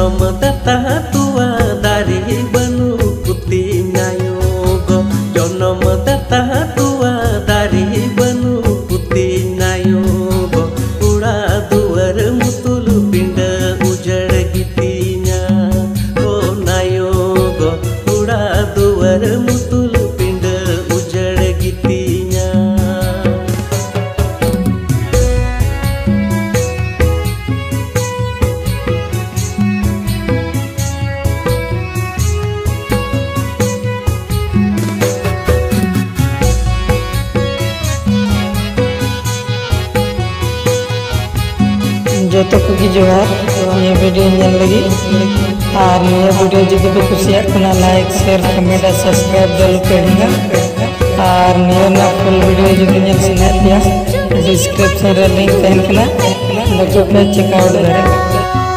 जनम दाता तुआ दारी बनु कुती नायो गो जनम दाता तुआ दारी बनु कुती नायो गो उड़ा दुआर मुतुल पिंड उजड़ गितिnya ओ नायो गो उड़ा दुआर मुतुल पिंड उजड़ गितिnya जोतोकु की जोहार ये वीडियो नेल लगी और ये वीडियो जुदी को कुसिया कना लाइक शेयर कमेंट और सब्सक्राइब जरूर करिएगा और नियो ना फुल वीडियो जुदी नेल सने दिया डिस्क्रिप्शन रे लिंक तहन कना लगे पे चेकआउट करे।